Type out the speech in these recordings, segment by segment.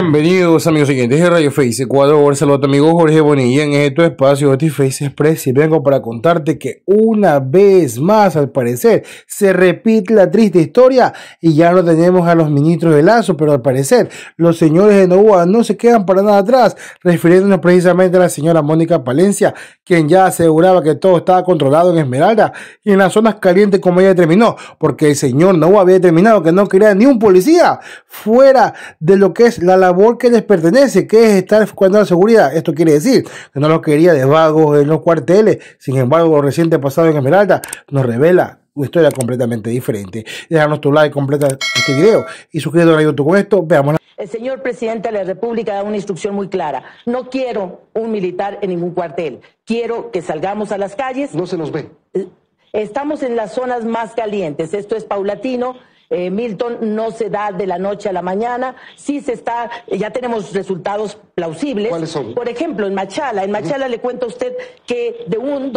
Bienvenidos amigos siguientes de Radio Face Ecuador. Saludos a tu amigo Jorge Bonilla en este espacio de Face Express y vengo para contarte que una vez más, al parecer, se repite la triste historia y ya no tenemos a los ministros de Lazo, pero al parecer los señores de Novoa no se quedan para nada atrás, refiriéndonos precisamente a la señora Mónica Palencia, quien ya aseguraba que todo estaba controlado en Esmeralda y en las zonas calientes como ella determinó, porque el señor Novoa había determinado que no quería ni un policía fuera de lo que es la labor que les pertenece, que es estar cuidando la seguridad. Esto quiere decir que no lo quería de vagos en los cuarteles. Sin embargo, lo reciente pasado en Esmeralda nos revela una historia completamente diferente. Déjanos tu like, completa este video y suscríbete a YouTube con esto. Veamos. El señor presidente de la República da una instrucción muy clara. No quiero un militar en ningún cuartel. Quiero que salgamos a las calles. No se nos ve. Estamos en las zonas más calientes. Esto es paulatino. Milton, no se da de la noche a la mañana, sí se está, ya tenemos resultados plausibles. ¿Cuáles son? Por ejemplo, en Machala le cuento a usted que de un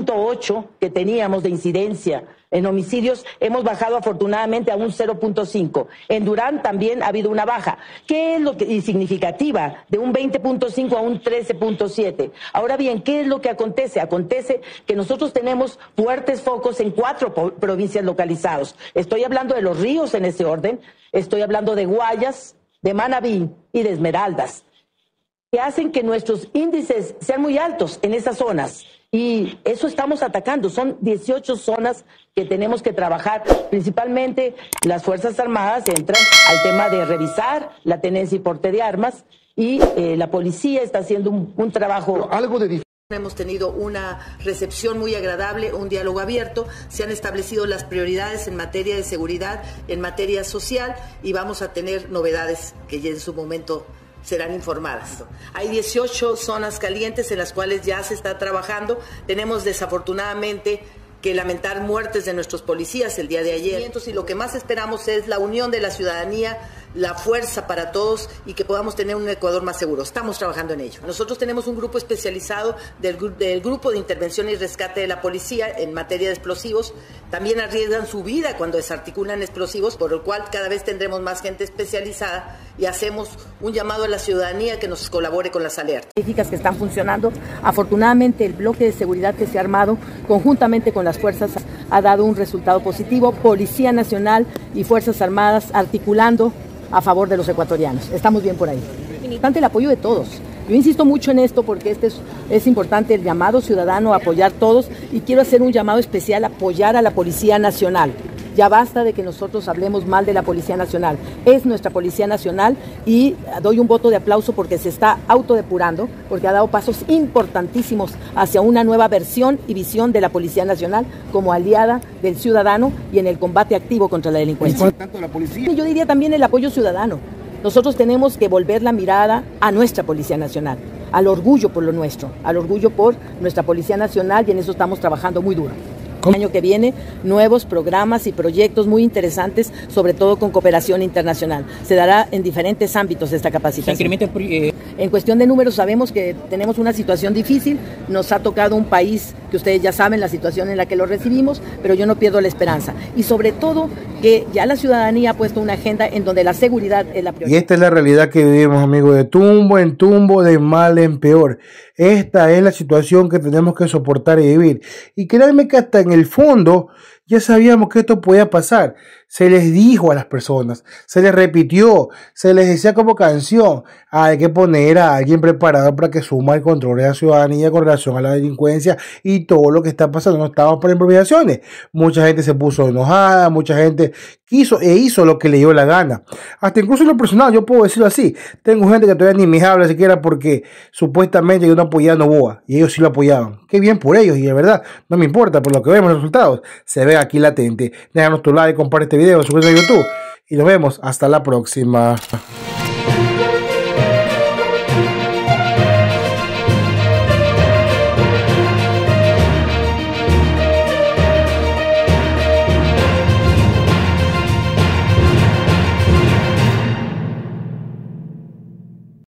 2.8 que teníamos de incidencia en homicidios, hemos bajado afortunadamente a un 0.5. En Durán también ha habido una baja. ¿Qué es lo que y significativa? De un 20.5 a un 13.7. Ahora bien, ¿qué es lo que acontece? Acontece que nosotros tenemos fuertes focos en 4 provincias localizados. Estoy hablando de Los Ríos en ese orden, estoy hablando de Guayas, de Manabí y de Esmeraldas, que hacen que nuestros índices sean muy altos en esas zonas. Y eso estamos atacando. Son 18 zonas que tenemos que trabajar. Principalmente las Fuerzas Armadas entran al tema de revisar la tenencia y porte de armas y la policía está haciendo un trabajo. Pero algo de diferente. Hemos tenido una recepción muy agradable, un diálogo abierto, se han establecido las prioridades en materia de seguridad, en materia social y vamos a tener novedades que ya en su momento serán informadas. Hay 18 zonas calientes en las cuales ya se está trabajando. Tenemos desafortunadamente que lamentar muertes de nuestros policías el día de ayer. Y lo que más esperamos es la unión de la ciudadanía, la fuerza para todos y que podamos tener un Ecuador más seguro. Estamos trabajando en ello. Nosotros tenemos un grupo especializado del Grupo de Intervención y Rescate de la Policía en materia de explosivos. También arriesgan su vida cuando desarticulan explosivos, por lo cual cada vez tendremos más gente especializada y hacemos un llamado a la ciudadanía que nos colabore con las alertas. Que están funcionando. Afortunadamente el bloque de seguridad que se ha armado conjuntamente con las fuerzas ha dado un resultado positivo. Policía Nacional y Fuerzas Armadas articulando a favor de los ecuatorianos. Estamos bien por ahí. Importante el apoyo de todos. Yo insisto mucho en esto porque es importante el llamado ciudadano a apoyar todos y quiero hacer un llamado especial a apoyar a la Policía Nacional. Ya basta de que nosotros hablemos mal de la Policía Nacional. Es nuestra Policía Nacional y doy un voto de aplauso porque se está autodepurando, porque ha dado pasos importantísimos hacia una nueva versión y visión de la Policía Nacional como aliada del ciudadano y en el combate activo contra la delincuencia. ¿Y tanto la policía? Yo diría también el apoyo ciudadano. Nosotros tenemos que volver la mirada a nuestra Policía Nacional, al orgullo por lo nuestro, al orgullo por nuestra Policía Nacional y en eso estamos trabajando muy duro. El año que viene, nuevos programas y proyectos muy interesantes, sobre todo con cooperación internacional. Se dará en diferentes ámbitos esta capacitación. En cuestión de números, sabemos que tenemos una situación difícil. Nos ha tocado un país que ustedes ya saben la situación en la que lo recibimos, pero yo no pierdo la esperanza. Y sobre todo, que ya la ciudadanía ha puesto una agenda en donde la seguridad es la prioridad. Y esta es la realidad que vivimos, amigos, de tumbo en tumbo, de mal en peor. Esta es la situación que tenemos que soportar y vivir. Y créanme que hasta en el fondo ya sabíamos que esto podía pasar. Se les dijo a las personas, se les repitió, se les decía como canción, hay que poner a alguien preparado para que suma el control de la ciudadanía con relación a la delincuencia y todo lo que está pasando. No estamos para improvisaciones. Mucha gente se puso enojada, mucha gente quiso e hizo lo que le dio la gana. Hasta incluso en lo personal, yo puedo decirlo así, tengo gente que todavía ni me habla siquiera porque supuestamente yo no apoyaba a Novoa y ellos sí lo apoyaban. Qué bien por ellos y de verdad, no me importa, por lo que vemos los resultados, se ve aquí latente. Déjanos tu like, comparte este video, suscríbete a YouTube y nos vemos hasta la próxima.